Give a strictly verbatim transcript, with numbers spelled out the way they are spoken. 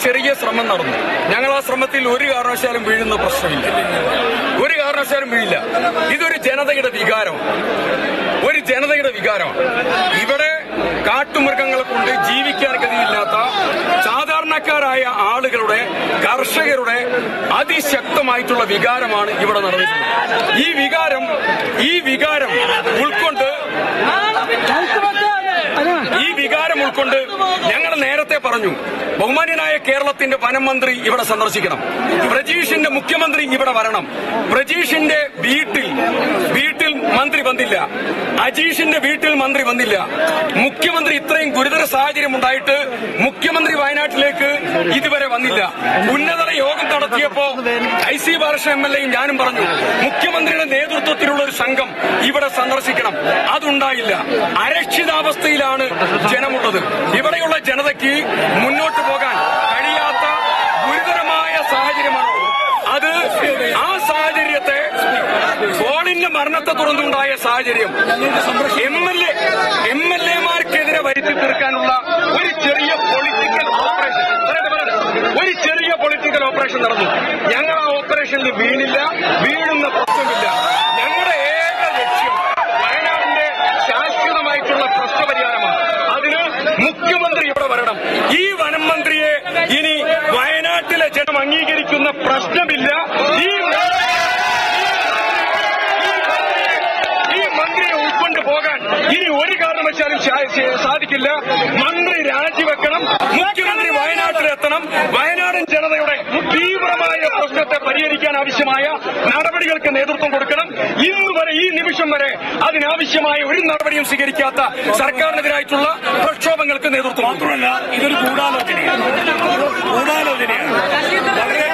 ചെറിയ ശ്രമം നടന്നു. ഞങ്ങൾ ആ ശ്രമത്തിൽ ഒരു കാരണവശാലും വീഴുന്ന പ്രശ്നമില്ല, ഒരു കാരണവശാലും വീഴില്ല. ഇതൊരു ജനതയുടെ വികാരമാണ്, ഒരു ജനതയുടെ വികാരമാണ്. ഇവിടെ കാട്ടുമൃഗങ്ങളെ കൊണ്ട് ജീവിക്കാൻ ഗതിയില്ലാത്ത സാധാരണക്കാരായ ആളുകളുടെ, കർഷകരുടെ അതിശക്തമായിട്ടുള്ള വികാരമാണ് ഇവിടെ നടന്നിട്ടുള്ളത്. ഈ വികാരം ഈ വികാരം ഉൾക്കൊണ്ട് ഈ വികാരം ഉൾക്കൊണ്ട് ഞങ്ങൾ നേരത്തെ പറഞ്ഞു, ബഹുമാന്യനായ കേരളത്തിന്റെ വനം മന്ത്രി ഇവിടെ സന്ദർശിക്കണം, പ്രജീഷിന്റെ മുഖ്യമന്ത്രി ഇവിടെ വരണം. പ്രജീഷിന്റെ വീട്ടിൽ വീട്ടിൽ മന്ത്രി വന്നില്ല, അജീഷിന്റെ വീട്ടിൽ മന്ത്രി വന്നില്ല. മുഖ്യമന്ത്രി ഇത്രയും ഗുരുതര സാഹചര്യം ഉണ്ടായിട്ട് മുഖ്യമന്ത്രി വയനാട്ടിലേക്ക് ഇതുവരെ വന്നില്ല. ഉന്നതതല യോഗം നടത്തിയപ്പോ I C Balakrishnan M L എയും ഞാനും പറഞ്ഞു, മുഖ്യമന്ത്രിയുടെ നേതൃത്വത്തിലുള്ള ഒരു സംഘം ഇവിടെ സന്ദർശിക്കണം. അതുണ്ടായില്ല. അരക്ഷിതാവസ്ഥയിലാണ് ജനമുള്ളത്. ഇവിടെയുള്ള ജനതയ്ക്ക് മുന്നോട്ട് പോകാൻ കഴിയാത്ത ഗുരുതരമായ സാഹചര്യമാണ്. അത് ആ സാഹചര്യത്തെ ഫോണിന്റെ മരണത്തെ തുടർന്നുണ്ടായ സാഹചര്യം M L A M L എമാർക്കെതിരെ വരുത്തി തീർക്കാനുള്ള ഒരു ചെറിയ പൊളിറ്റിക്കൽ ഓപ്പറേഷൻ ഒരു ചെറിയ പൊളിറ്റിക്കൽ ഓപ്പറേഷൻ നടന്നു. ഞങ്ങൾ ആ ഓപ്പറേഷനിൽ വീണില്ല, വീഴുന്ന പ്രശ്നമില്ല. ഞങ്ങളുടെ ഏക ലക്ഷ്യം വയനാടിന്റെ ശാശ്വതമായിട്ടുള്ള പ്രശ്നപരിഹാരമാണ്. അതിന് മുഖ്യമന്ത്രി ഇവിടെ വരണം. ഈ വനം മന്ത്രിയെ ഇനി വയനാട്ടിലെ ജനം അംഗീകരിക്കുന്ന പ്രശ്നമില്ല. ഈ ഈ മന്ത്രിയെ ഉൾക്കൊണ്ട് പോകാൻ ഇനി ഒരു കാരണവശാലും സാധിക്കില്ല. മന്ത്രി രാജിവെക്കണം, മുഖ്യമന്ത്രി വയനാട്ടിലെത്തണം. വയനാടൻ ജനതയുടെ തീവ്രമായ പ്രശ്നത്തെ പരിഹരിക്കാൻ ആവശ്യമായ നടപടികൾക്ക് നേതൃത്വം കൊടുക്കണം. ഇന്ന് വരെ, ഈ നിമിഷം വരെ അതിനാവശ്യമായ ഒരു നടപടിയും സ്വീകരിക്കാത്ത സർക്കാരിനെതിരായിട്ടുള്ള പ്രക്ഷോഭങ്ങൾക്ക് നേതൃത്വം. മാത്രമല്ല, ഇതൊരു ഗൂഢാലോചനയാണ് ഗൂഢാലോചനയാണ് വളരെ